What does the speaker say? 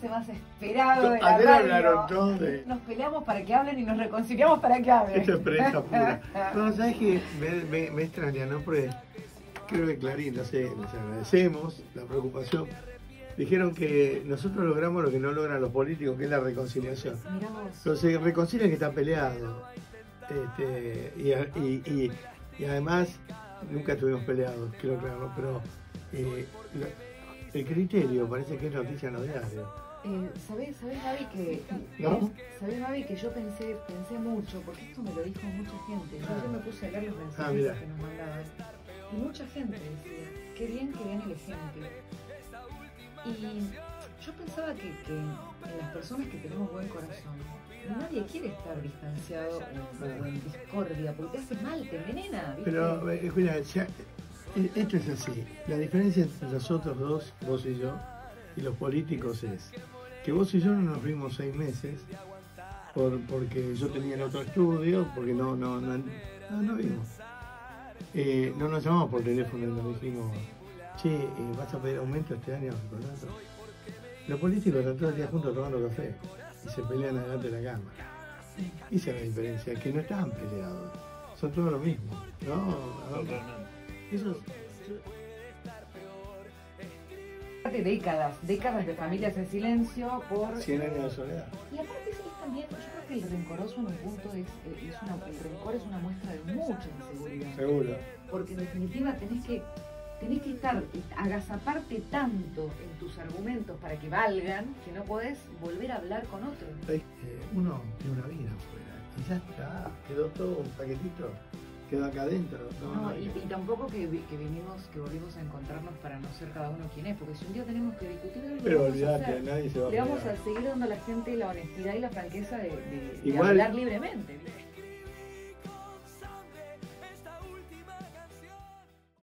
chiste más esperado de la Ayer radio. hablaron todos de... Nos peleamos para que hablen y nos reconciliamos para que hablen. Esto es prensa pura. No, ¿sabes qué? Me extraña, ¿no? Porque creo que Clarín, no sé, les agradecemos la preocupación. Dijeron que nosotros logramos lo que no logran los políticos, que es la reconciliación. Mirá vos. Pero se reconcilian que están peleados. Y además, nunca estuvimos peleados, quiero aclararlo, pero el criterio parece que es noticia en los diarios. ¿Sabés, Gaby, que ¿No? ¿sabés, Gaby, que yo pensé mucho, porque esto me lo dijo mucha gente? Yo me puse a leer los mensajes mira. que nos mandaban. Y mucha gente decía, qué bien que den el ejemplo. Y yo pensaba que en las personas que tenemos buen corazón, nadie quiere estar distanciado o en discordia, porque te hace mal, te envenena, ¿viste? Pero, mira, esto es así. La diferencia entre nosotros dos, vos y yo, y los políticos es que vos y yo no nos vimos 6 meses porque yo tenía el otro estudio, porque no vimos. No nos llamamos por teléfono y nos dijimos, che, ¿vas a pedir aumento este año? Los políticos están todo el día juntos tomando café y se pelean adelante de la cámara. Esa es la diferencia, que no están peleados, son todos lo mismo, ¿no? Eso es... décadas de familias en silencio por... 100 años de soledad. Y aparte es también, yo creo que el rencoroso en un punto el rencor es una muestra de mucha inseguridad. Seguro. Porque en definitiva tenés que agazaparte tanto en tus argumentos para que valgan, que no podés volver a hablar con otro. Uno tiene una vida afuera y ya está, quedó todo un paquetito, quedó acá adentro. Y tampoco que volvimos a encontrarnos para no ser cada uno quien es, porque si un día tenemos que discutir, pero olvidate, nadie se va a le vamos pelear. a seguir dando a la gente la honestidad y la franqueza de Igual, hablar libremente, ¿viste?